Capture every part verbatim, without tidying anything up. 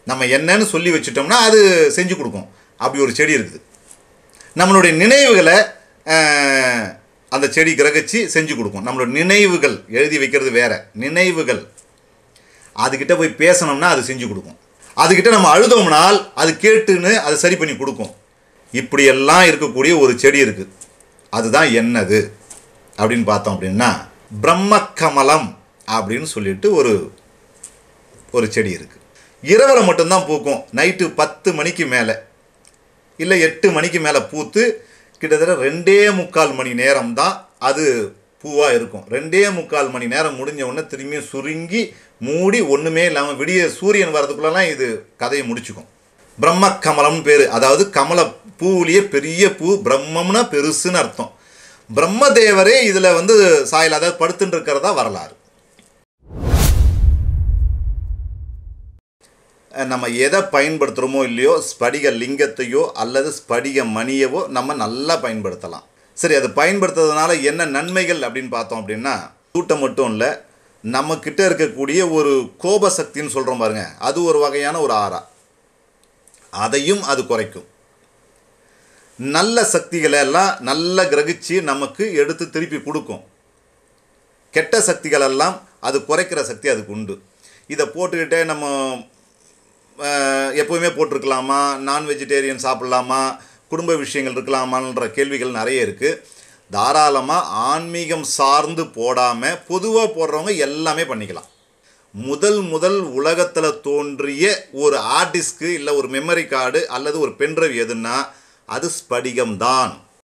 நம்ம என்னன்னு சொல்லி வச்சுட்டோம்னா அது செஞ்சு கொடுக்கும். அப்படி ஒரு செடி இருக்குது. நம்மளுடைய நினைவுகளை அந்த செடி கிரகிச்சு செஞ்சு கொடுக்கும். நம்மளோட நினைவுகள் எழுதி வைக்கிறது வேற, நினைவுகள் அதுக்கிட்ட போய் பேசணும்னா அது செஞ்சு கொடுக்கும். அதுக்கிட்ட நம்ம அழுதோம்னால் அது கேட்டுன்னு அதை சரி பண்ணி கொடுக்கும். இப்படியெல்லாம் இருக்கக்கூடிய ஒரு செடி இருக்குது. அதுதான் என்னது அப்படின்னு பார்த்தோம் அப்படின்னா பிரம்மக்கமலம் அப்படின்னு சொல்லிட்டு ஒரு ஒரு செடி இருக்குது. இரவில் மட்டும்தான் பூக்கும். நைட்டு பத்து மணிக்கு மேலே இல்லை எட்டு மணிக்கு மேலே பூத்து கிட்டத்தட்ட ரெண்டே முக்கால் மணி நேரம் தான் அது பூவாக இருக்கும். ரெண்டே முக்கால் மணி நேரம் முடிஞ்ச உடனே திரும்பியும் சுருங்கி மூடி ஒன்றுமே இல்லாமல் விடிய சூரியன் வரதுக்குள்ளலாம் இது கதையை முடிச்சுக்கும். பிரம்மக்கமலம்னு பேர். அதாவது கமல பூவிலேயே பெரிய பூ, பிரம்மம்னா பெருசுன்னு அர்த்தம். பிரம்மதேவரே இதில் வந்து சாயல் அதாவது படுத்துட்டு இருக்கிறதா வரலாறு. நம்ம எதை பயன்படுத்துகிறோமோ இல்லையோ, ஸ்படிக லிங்கத்தையோ அல்லது ஸ்படிக மணியவோ நம்ம நல்லா பயன்படுத்தலாம். சரி, அது பயன்படுத்துறதுனால என்ன நன்மைகள் அப்படின்னு பார்த்தோம் அப்படின்னா, கூட்டம் மட்டும் இல்லை, நம்மக்கிட்ட இருக்கக்கூடிய ஒரு கோபசக்தின்னு சொல்கிறோம் பாருங்க, அது ஒரு வகையான ஒரு ஆறா, அதையும் அது குறைக்கும். நல்ல சக்திகளை எல்லாம் நல்லா கிரகிச்சு நமக்கு எடுத்து திருப்பி கொடுக்கும். கெட்ட சக்திகளெல்லாம் அது குறைக்கிற சக்தி அதுக்கு உண்டு. இதை போட்டுக்கிட்டே நம்ம எப்போவுமே போட்டிருக்கலாமா, நான் வெஜிடேரியன் சாப்பிட்லாமா, குடும்ப விஷயங்கள் இருக்கலாமான்ற கேள்விகள் நிறைய இருக்குது. தாராளமாக ஆன்மீகம் சார்ந்து போடாமல் பொதுவாக போடுறவங்க எல்லாமே பண்ணிக்கலாம். முதல் முதல் உலகத்தில் தோன்றிய ஒரு ஹார்ட் டிஸ்க்கு இல்லை ஒரு மெமரி கார்டு அல்லது ஒரு பென்ட்ரைவ் எதுன்னா அது ஸ்படிகம்தான்.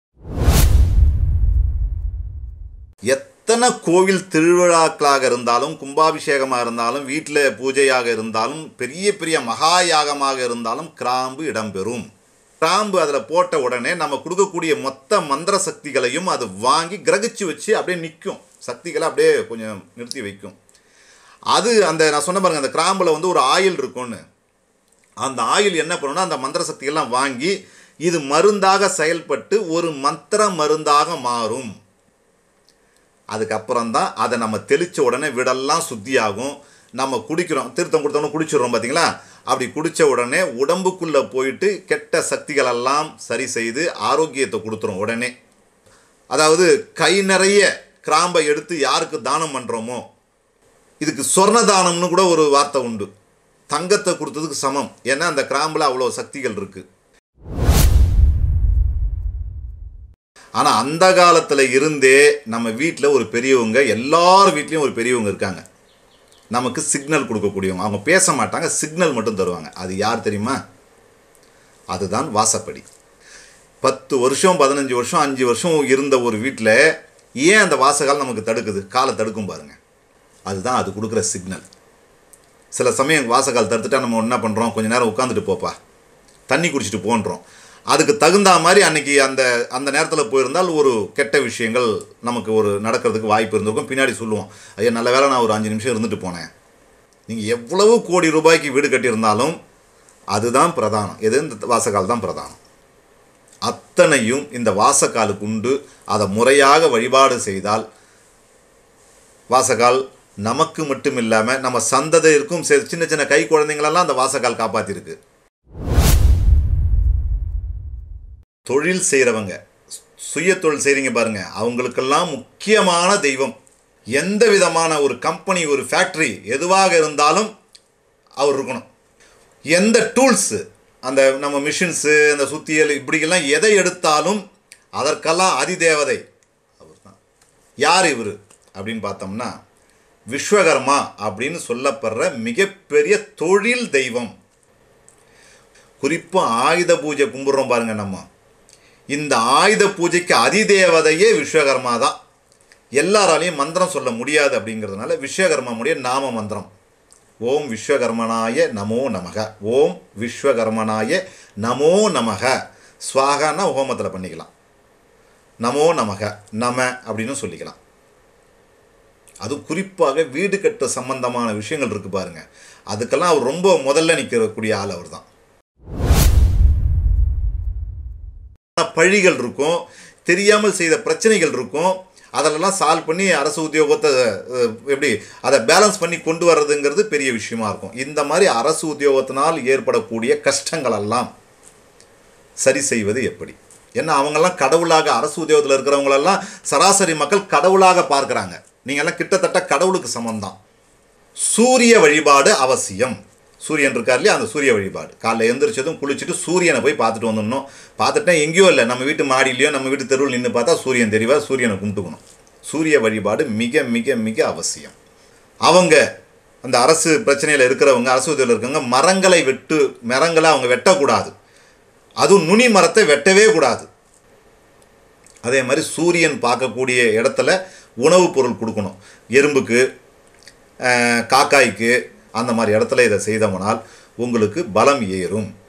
எத்தனை கோவில் திருவிழாக்களாக இருந்தாலும், கும்பாபிஷேகமாக இருந்தாலும், வீட்டில் பூஜையாக இருந்தாலும், பெரிய பெரிய மகா யாகமாக இருந்தாலும் கிராம்பு இடம்பெறும். கிராம்பு அதில் போட்ட உடனே நம்ம கொடுக்கக்கூடிய மொத்த மந்திர சக்திகளையும் அது வாங்கி கிரகிச்சு வச்சு அப்படியே நிற்கும். சக்திகளை அப்படியே கொஞ்சம் நிறுத்தி வைக்கும். அது அந்த நான் சொன்ன பாருங்க, அந்த கிராம்பில் வந்து ஒரு ஆயில் இருக்கும்னு, அந்த ஆயில் என்ன பண்ணுன்னா அந்த மந்திர சக்திகள்லாம் வாங்கி இது மருந்தாக செயல்பட்டு ஒரு மந்திர மருந்தாக மாறும். அதுக்கப்புறம்தான் அதை நம்ம தெளித்த உடனே விடெல்லாம் சுத்தியாகும். நம்ம குடிக்கிறோம், தீர்த்தம் கொடுத்தோன்னு குடிச்சிடுறோம் பார்த்தீங்களா, அப்படி குடித்த உடனே உடம்புக்குள்ளே போயிட்டு கெட்ட சக்திகளெல்லாம் சரி செய்து ஆரோக்கியத்தை கொடுத்துரும் உடனே. அதாவது கை நிறைய கிராம்பை எடுத்து யாருக்கு தானம் பண்ணுறோமோ, இதுக்கு சொர்ண தானம்னு கூட ஒரு வார்த்தை உண்டு, தங்கத்தை கொடுத்ததுக்கு சமம். ஏன்னா அந்த கிராம்பில் அவ்வளோ சக்திகள் இருக்குது. ஆனால் அந்த காலத்தில் இருந்தே நம்ம வீட்டில் ஒரு பெரியவங்க, எல்லார் வீட்லேயும் ஒரு பெரியவங்க இருக்காங்க, நமக்கு சிக்னல் கொடுக்கக்கூடியவங்க. அவங்க பேச மாட்டாங்க, சிக்னல் மட்டும் தருவாங்க. அது யார் தெரியுமா? அதுதான் வாசப்படி. பத்து வருஷம் பதினஞ்சு வருஷம் அஞ்சு வருஷம் இருந்த ஒரு வீட்டில் ஏன் அந்த வாசகால் நமக்கு தடுக்குது? காலை தடுக்கும் பாருங்கள். அதுதான் அது கொடுக்குற சிக்னல். சில சமயம் வாசகால் தடுத்துட்டா நம்ம என்ன பண்ணுறோம், கொஞ்சம் நேரம் உட்காந்துட்டு போப்பா, தண்ணி குடிச்சிட்டு போன்றோம். அதுக்கு தகுந்த மாதிரி அன்றைக்கி அந்த அந்த நேரத்தில் போயிருந்தால் ஒரு கெட்ட விஷயங்கள் நமக்கு ஒரு நடக்கிறதுக்கு வாய்ப்பு இருந்திருக்கும். பின்னாடி சொல்லுவோம், ஐயா நல்ல வேலை நான் ஒரு அஞ்சு நிமிஷம் இருந்துட்டு போனேன். நீங்கள் எவ்வளவு கோடி ரூபாய்க்கு வீடு கட்டியிருந்தாலும் அதுதான் பிரதானம். எது? இந்த வாசகால் தான் பிரதானம். அத்தனையும் இந்த வாசகாலுக்கு உண்டு. அதை முறையாக வழிபாடு செய்தால் வாசகால் நமக்கு மட்டும் இல்லாமல் நம்ம சந்ததிக்கும் சின்ன சின்ன கை குழந்தைங்களெல்லாம் அந்த வாசகால் காப்பாற்றிருக்கு. தொழில் செய்கிறவங்க, சுய தொழில் செய்கிறீங்க பாருங்கள், அவங்களுக்கெல்லாம் முக்கியமான தெய்வம். எந்த விதமான ஒரு கம்பெனி, ஒரு ஃபேக்ட்ரி எதுவாக இருந்தாலும் அவர் இருக்கணும். எந்த டூல்ஸு, அந்த நம்ம மிஷின்ஸு, அந்த சுத்தியல், இப்படிக்கெல்லாம் எதை எடுத்தாலும் அதற்கெல்லாம் அதிதேவதை அவர் தான். யார் இவர் அப்படின்னு பார்த்தோம்னா விஸ்வகர்மா அப்படின்னு சொல்லப்படுற மிகப்பெரிய தொழில் தெய்வம். குறிப்பாக ஆயுத பூஜை கும்பிட்றோம் பாருங்கள் நம்ம, இந்த ஆயுத பூஜைக்கு அதிதேவதையே விஸ்வகர்மா தான். எல்லாராலையும் மந்திரம் சொல்ல முடியாது அப்படிங்கிறதுனால விஸ்வகர்மாவுடைய நாம மந்திரம் ஓம் விஸ்வகர்மனாய நமோ நமக, ஓம் விஸ்வகர்மனாய நமோ நமக. ஸ்வாகான்னா ஹோமத்தில் பண்ணிக்கலாம், நமோ நமக நம அப்படின்னு சொல்லிக்கலாம். அது குறிப்பாக வீடு கட்ட சம்பந்தமான விஷயங்கள் இருக்குது பாருங்கள், அதுக்கெல்லாம் அவர் ரொம்ப முதல்ல நிற்கக்கூடிய ஆள் அவர் தான். பழிகள் இருக்கும், தெரியாமல் செய்த பிரச்சனைகள் இருக்கும், அதிலெல்லாம் சால்வ் பண்ணி அரசு உத்தியோகத்தை எப்படி அதை பேலன்ஸ் பண்ணி கொண்டு வர்றதுங்கிறது பெரிய விஷயமா இருக்கும். இந்த மாதிரி அரசு உத்தியோகத்தினால் ஏற்படக்கூடிய கஷ்டங்களெல்லாம் சரி செய்வது எப்படி? ஏன்னா அவங்கெல்லாம் கடவுளாக, அரசு உத்தியோகத்தில் இருக்கிறவங்களெல்லாம் சராசரி மக்கள் கடவுளாக பார்க்குறாங்க. நீங்கள்லாம் கிட்டத்தட்ட கடவுளுக்கு சமந்தான். சூரிய வழிபாடு அவசியம். சூரியன் இருக்கார் இல்லையா, அந்த சூரிய வழிபாடு. காலைல எழுந்திரிச்சதும் குளிச்சுட்டு சூரியனை போய் பார்த்துட்டு வந்துடணும். பார்த்துட்டா எங்கேயோ இல்லை, நம்ம வீட்டு மாடியிலையோ நம்ம வீட்டு தெருவில் நின்று பார்த்தா சூரியன் தெரியவா, சூரியனை கும்பிட்டுக்கணும். சூரிய வழிபாடு மிக மிக மிக அவசியம். அவங்க அந்த அரசு பிரச்சனையில் இருக்கிறவங்க, அரசு உதவியில் இருக்கிறவங்க மரங்களை வெட்டு மரங்களை அவங்க வெட்டக்கூடாது. அதுவும் நுனி மரத்தை வெட்டவே கூடாது. அதே மாதிரி சூரியன் பார்க்கக்கூடிய இடத்துல உணவுப் பொருள் கொடுக்கணும். எறும்புக்கு, காக்காய்க்கு, அந்த மாதிரி இடத்துல இதை செய்தோம்னால் உங்களுக்கு பலம் ஏறும்.